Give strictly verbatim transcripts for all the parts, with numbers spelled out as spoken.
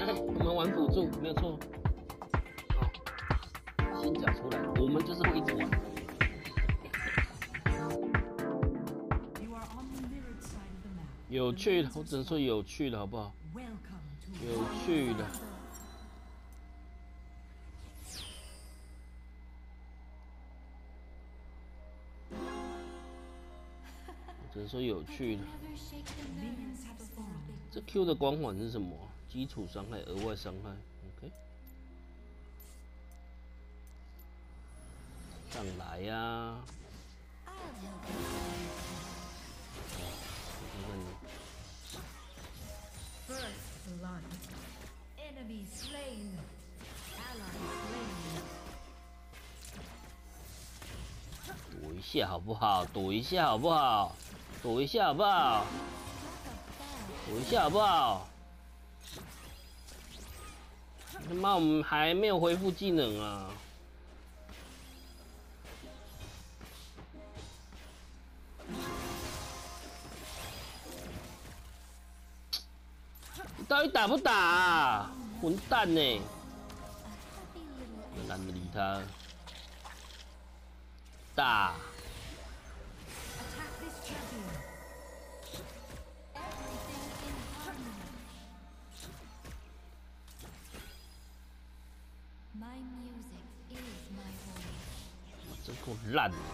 哎，我们玩辅助没有错。哦，新角出来，我们就是会一直玩。有趣的，我只能说有趣的好不好？有趣的。我只能说有趣的。这 Q 的光环是什么？基础伤害、额外伤害。OK。上来呀、啊！你看看你。 First blood. Enemy slain. Ally slain. 躲一下好不好？躲一下好不好？躲一下好不好？躲一下好不好？他妈，我们还没有恢复技能啊！你到底打不打啊？混蛋呢、欸！懒得理他。打。真够烂的！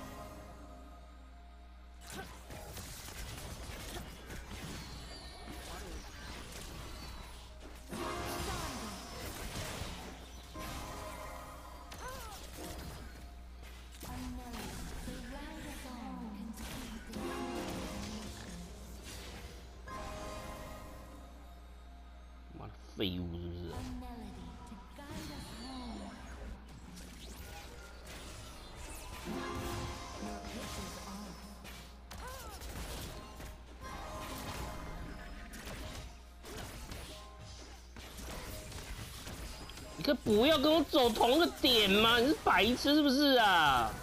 妈的废物是不是？你可以不要跟我走同个点吗？你是白痴是不是啊？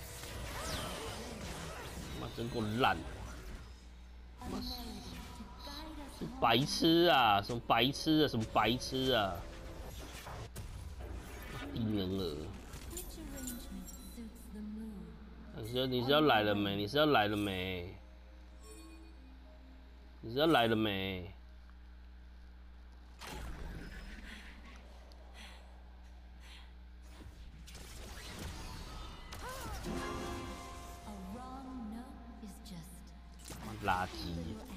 妈真够烂！妈是白痴啊！什么白痴啊？什么白痴啊？低能儿！你是你是要来了没？你是要来了没？你是要来了没？垃圾！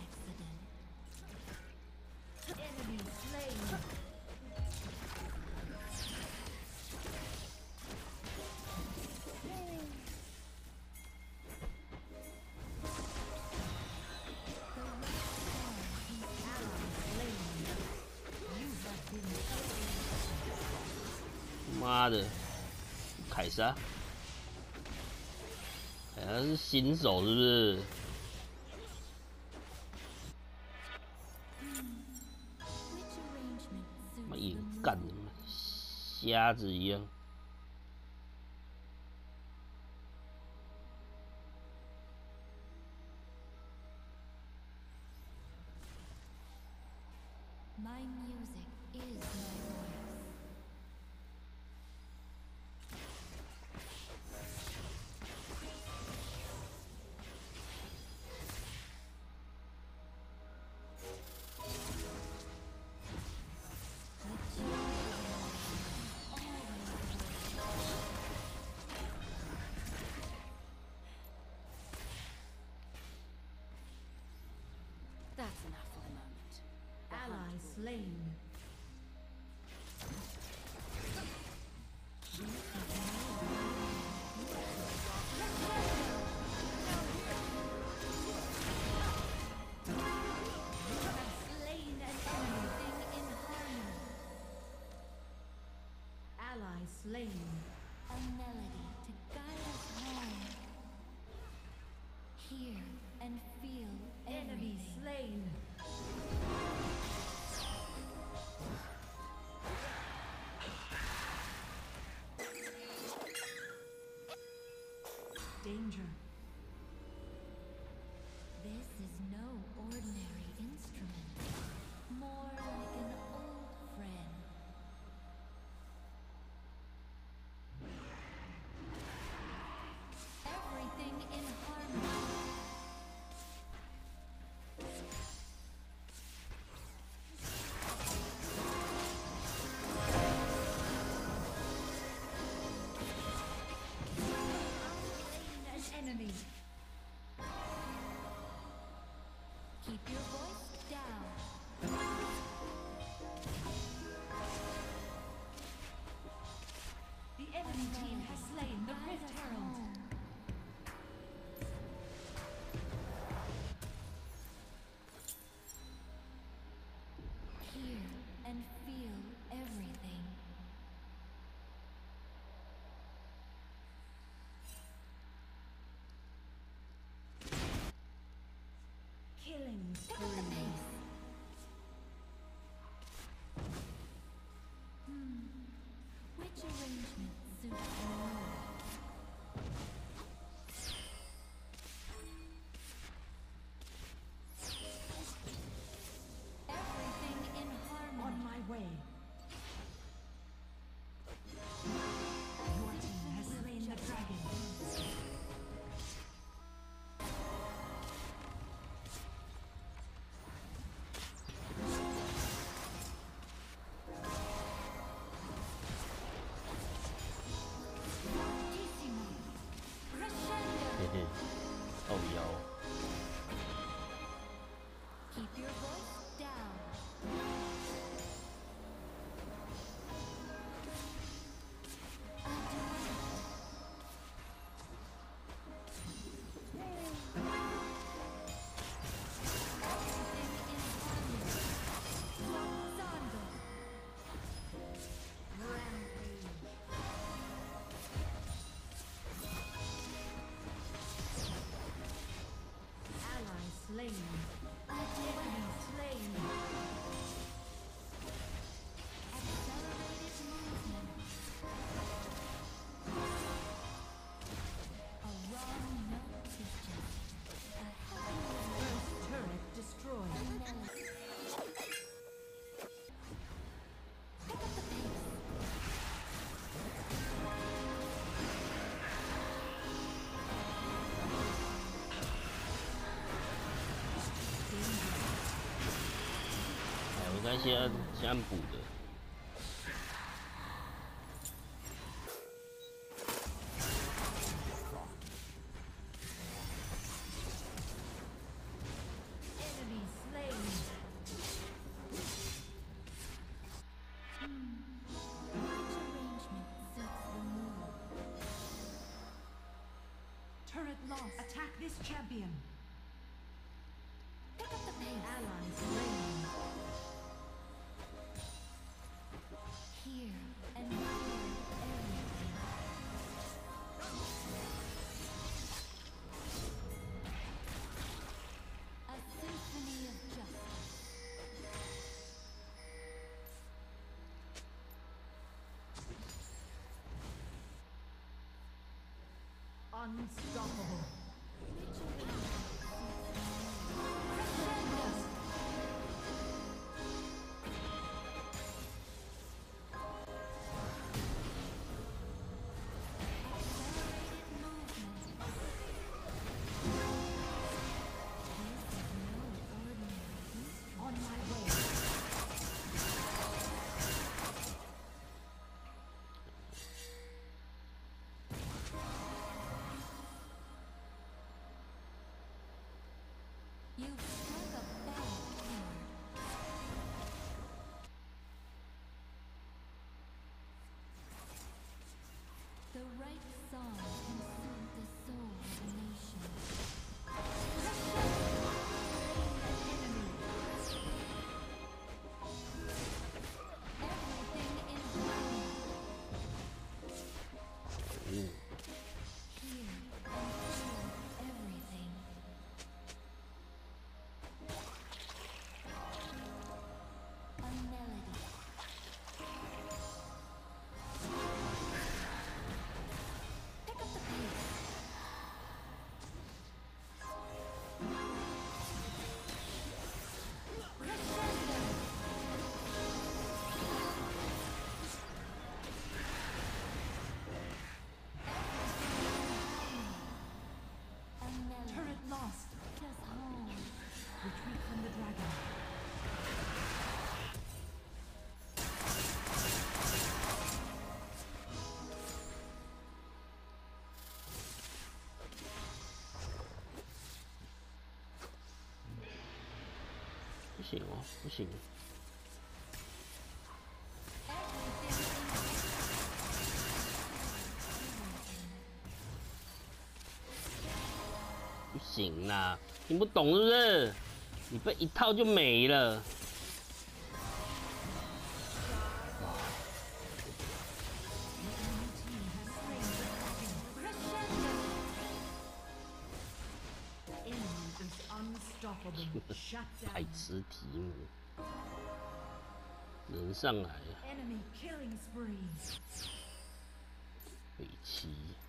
妈的，凯撒，凯撒是新手是不是？妈眼干的，瞎子一样。 My music is my voice. That's enough for the moment. Ally slain. Ally slain. A melody to guide us home. Hear and feel Enemy everything. slain. Danger. This is no ordinary instrument. More like an old Which arrangement suits the mood? Everything in harmony. On my way. Your team has slain the dragon. Fortissimo. Crescendo. 嘿嘿，靠腰。 Keep your voice down. Ally slain. Enemy slain. Accelerated movement. A wrong note is just a heavy First turret destroyed. melody. Pick up the pace. 哎，我应该先按先按补的。 Enemy slain. Which arrangement suits the mood? Turret lost. Attack this champion. Pick up the pace. Ally slain. Here and here, everything. A symphony of justice. Unstoppable. Which arrangement suits the mood? Crescendo. Accelerated movement. This is no ordinary instrument. On my way. You've struck a bad chord. The right song can soothe the soul of a nation. Everything in harmony. 嗯， Here and here, everything. A melody. Pick up the pace. Crescendo. A melody. Turret lost. Take us home. Retreat from the dragon. 不行哦，不行。 不行啦，听不懂是不是？你被一套就没了。 Enemy is unstoppable. Shut 白 down. 痴题目，人上来了。 Enemy killing spree. 齐。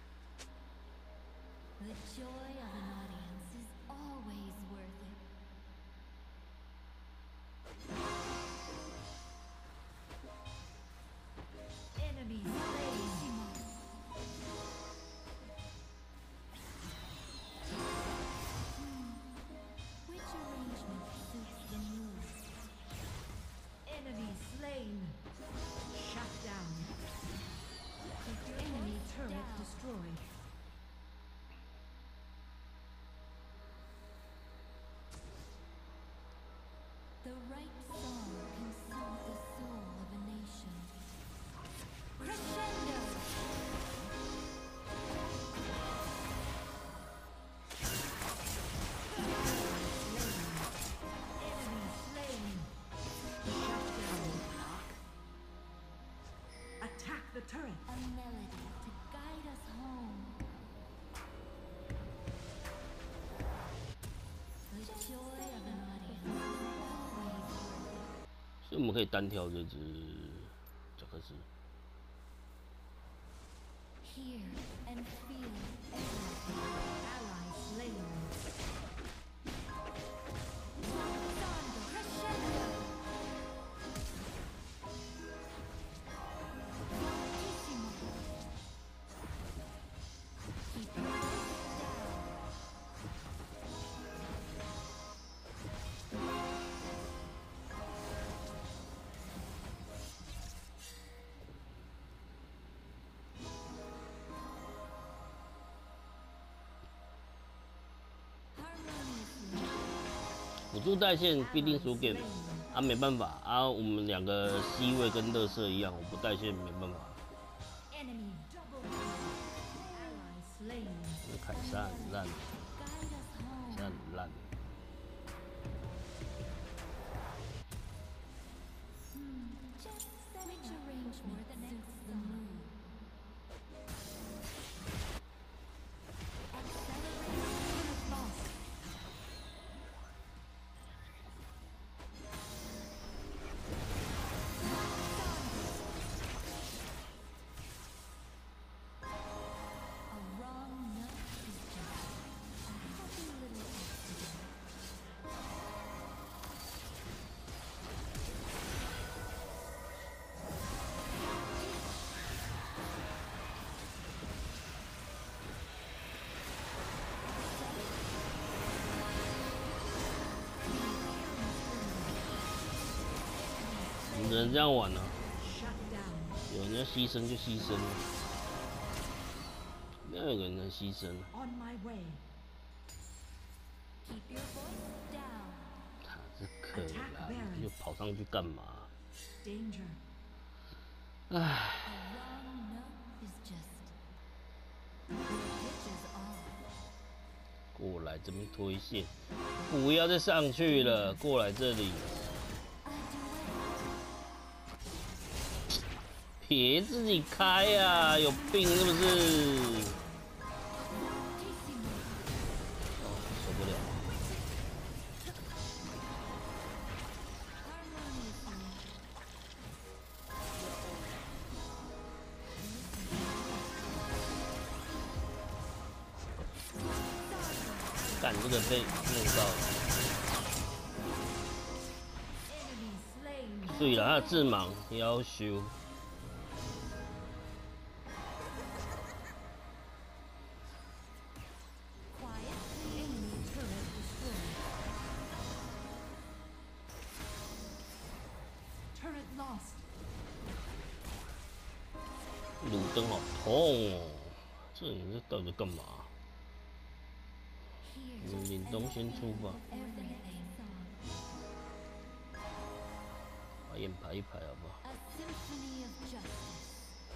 The joy of an audience is always worth it. Enemy slain. Which arrangement suits the mood? Enemy slain. Shut down. Enemy turret destroyed. The right song can soothe the soul of a nation. Crescendo! Enemy slain. Shut down. Attack the turret. A melody to guide us home. The joy of an audience is always worth it. 所以我们可以单挑这只贾克斯。 Hear and feel everything. Ally slain. Crescendo! Fortissimo! Keep your voice down. Harmoniously. 辅助带线必定输给啊，没办法啊，我们两个 C 位跟乐色一样，我不带线没办法。 Enemy double kill. Ally slain. 凯撒很烂， Guide us 凯 home. 撒很烂。 Just which arrangement suits the mood? Accelerate loss. A wrong note is just a happy little accident. 你只能这样玩了、 Shut down. 有人要牺牲就牺牲了，没有一个人能牺牲。 On my way. Keep your voice down. 他是可啦，又跑上去干嘛？ Danger. 唉， A wrong note is just your pitch is off. 过来这边推线，不要再上去了，过来这里， A duet. 别自己开呀、有病是不是？ Fortissimo. 受不了。 Harmoniously. 干这个被弄到了， Enemy slain. 对了，他的致盲要修。 Quiet. Enemy turret destroyed. Turret lost. 路灯好痛哦，这你这到底在干嘛？ Here. 你们凛冬先出吧， Everything song. 把眼排一排好不好？ A symphony of justice.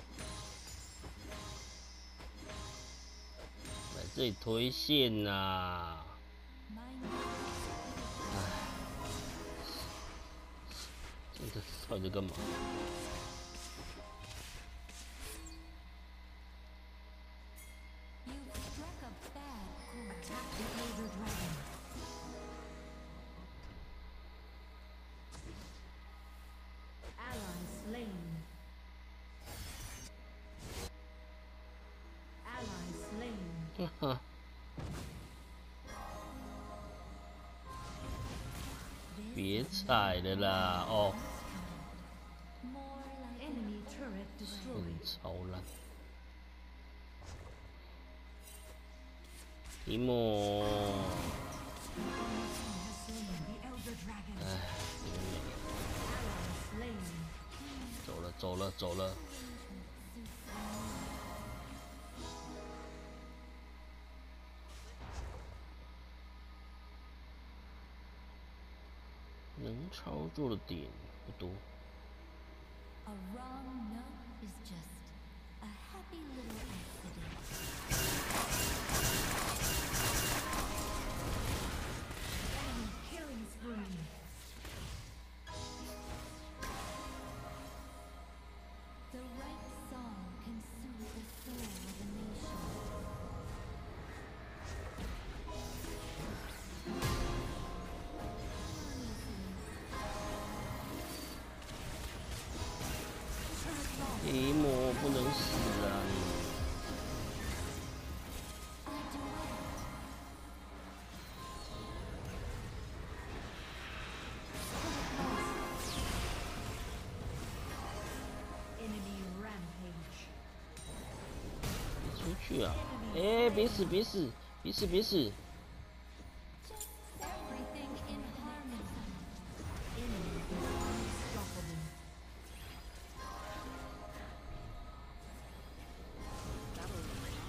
来这里推线呐、啊！ Mind 这个到底在干嘛？ you've struck a bad chord. Attack the Elder Dragon. Ally slain. 带的啦，哦， More like Enemy turret 嗯 destroyed. 超烂。一幕， Has slain the elder dragon. 哎， Ally slain. 走了走了走了。能操作的点不多。 a wrong note is just a happy little accident. Enemy killing spree. The right song can soothe the soul of a nation. Honestly, 一幕不能死啊你！ I do it. Enemy rampage. 你出去啊！哎，别死别死别死别死！ Just everything in harmony. Enemy is unstoppable. That'll rock.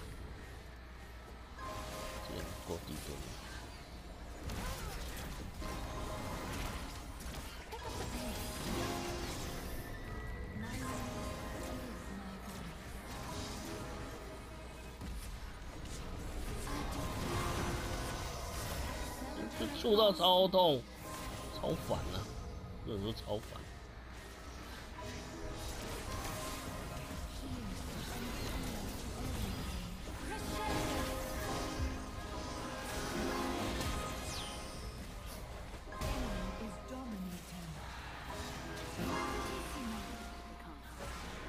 这个够地盾。 这触到超痛，超烦啊！有人说超烦。 Enemy is dominating. Can't hide.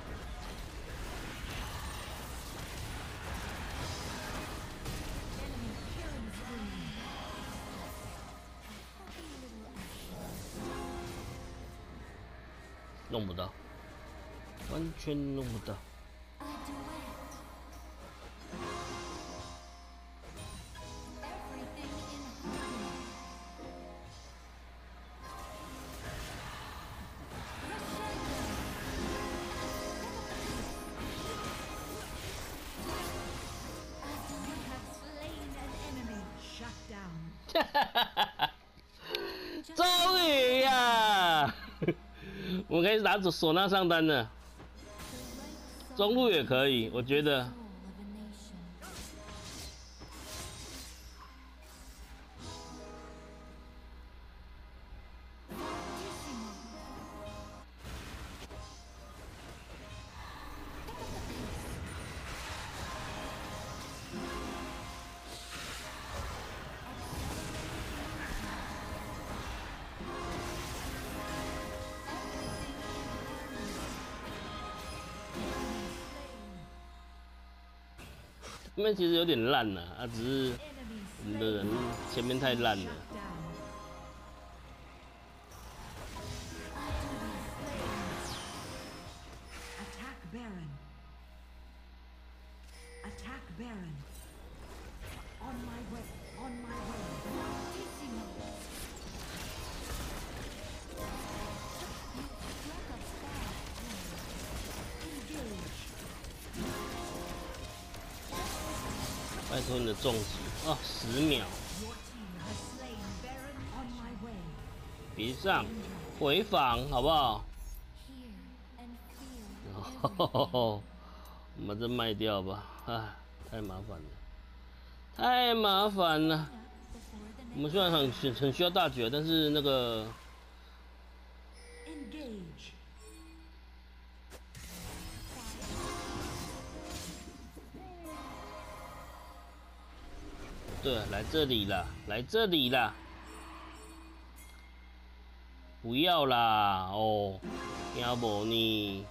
Enemy killing spree. Happy little action. 弄不到，完全弄不到。 I do it. Everything in harmony. You have slain an enemy. Shut down. 终于呀！我们可以打唢呐上单了， The right 中 song 路也可以，我觉得 soul of a nation. Fortissimo. Pick up the pace. Everything in harmony. 他们其实有点烂了，啊，只是 Enemy 我们的人 slain. 前面太烂了 Shut。down. Attack Baron. Attack Baron. On my way. On my way. Fortissimo. You struck a bad blow. Engage. 拜托你的重击啊，十秒， Your team has slain Baron on my way. 别上，回防好不好？ Hear and feel 然 everything. 后我们这卖掉吧，啊，太麻烦了，太麻烦了。 Before the 我们虽然很需很需要大绝，但是那个 Engage. 对，来这里啦，来这里啦，不要啦，哦，要不你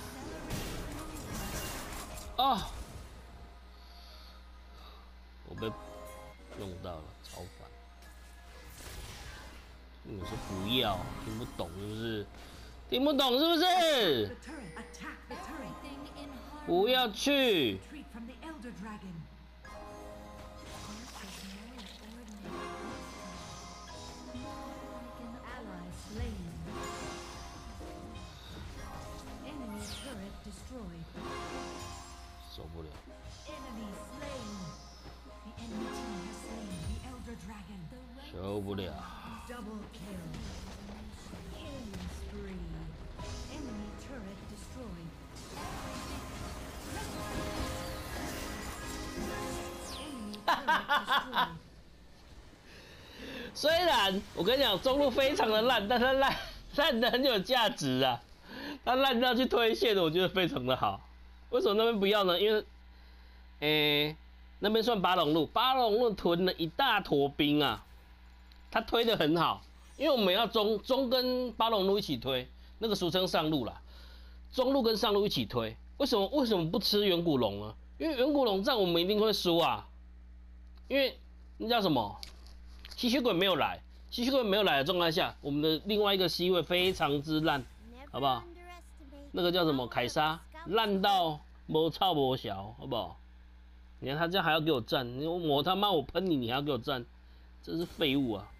啊，我被你说不要，听不懂是不是？听不懂是不是？ The turret. Attack the turret. Everything in harmony. 不要去！ Retreat from the Elder Dragon. This is no ordinary Ally slain. Enemy turret destroyed. 受不了！ Enemy slain. The enemy team has slain the Elder Dragon. 受不了！ Double kill. Killing spree. Enemy turret destroyed. Enemy turret destroyed. 虽然我跟你讲，中路非常的烂，但它烂烂的很有价值啊！它烂到去推线的，我觉得非常的好。为什么那边不要呢？因为，诶、那边算巴龙路，巴龙路囤了一大坨兵啊，他推的很好。因为我们要中中跟巴龙路一起推，那个俗称上路啦，中路跟上路一起推。为什么为什么不吃远古龙呢？因为远古龙战我们一定会输啊，因为那叫什么？吸血鬼没有来，吸血鬼没有来的状态下，我们的另外一个 C 位非常之烂，好不好？那个叫什么凯莎，烂到没操没小，好不好？你看他这样还要给我站，我他妈我喷你，你还要给我站，真是废物啊！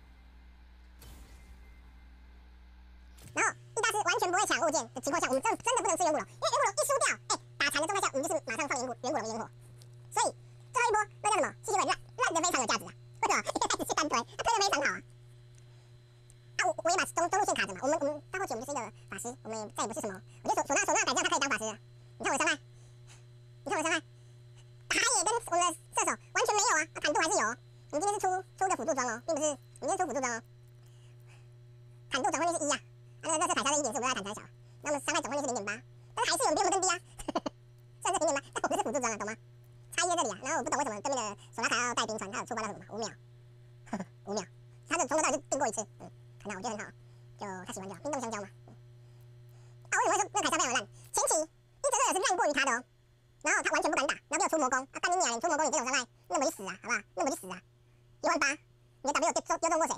然后易大师完全不会抢物件的情况下，我们真真的不能吃远古龙，因为远古龙一输掉，哎、欸，打残的状态下，我们就是马上放远古远古龙的烟火。所以最后一波那叫什么？吸血鬼烂烂的非常有价值啊！为什么？因为他只是单推，他推的非常好啊。啊，我我也把中中路线卡着嘛，我们我们到后期我们就是一个法师，我们也再也不是什么，我觉得手手上手上改这样他可以当法师了。你看我的伤害，你看我的伤害，打野跟我们的射手完全没有啊，啊坦度还是有、哦。我们今天是出出个辅助装哦，并不是我们今天出辅助装哦。坦度转换率是一啊。啊，那个热色凯莎的一点是我们要坦才小，那我们伤害总换率是零点八，但是还是有人比我们更低啊，虽然是零点八，但我们是辅助装啊，懂吗？差异在这里啊。然后我不懂为什么对面的索拉卡要带冰川，他有出关到什么五秒，呵呵五秒，他的从头到尾就冰过一次，嗯，很好，我觉得很好，就他喜欢就好，冰冻香蕉嘛。嗯、啊，为什么会说那个凯莎非常烂？前期伊泽瑞尔是烂过于他的哦，然后他完全不敢打，然后没有出魔攻，啊，干你娘！你出魔攻你这种伤害，那么去死啊，好不好？那么去死啊！一万八，你的 W 丢丢中过谁？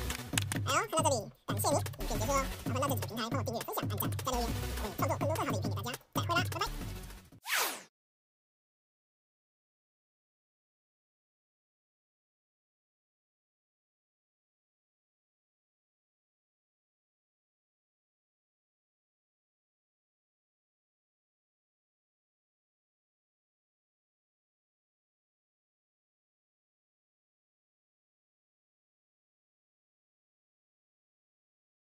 哎呦，看到这里，感谢你，影片结束哦。麻烦到这里的平台帮我订阅、分享、按赞、加留言，我会创作更多更好的影片给大家。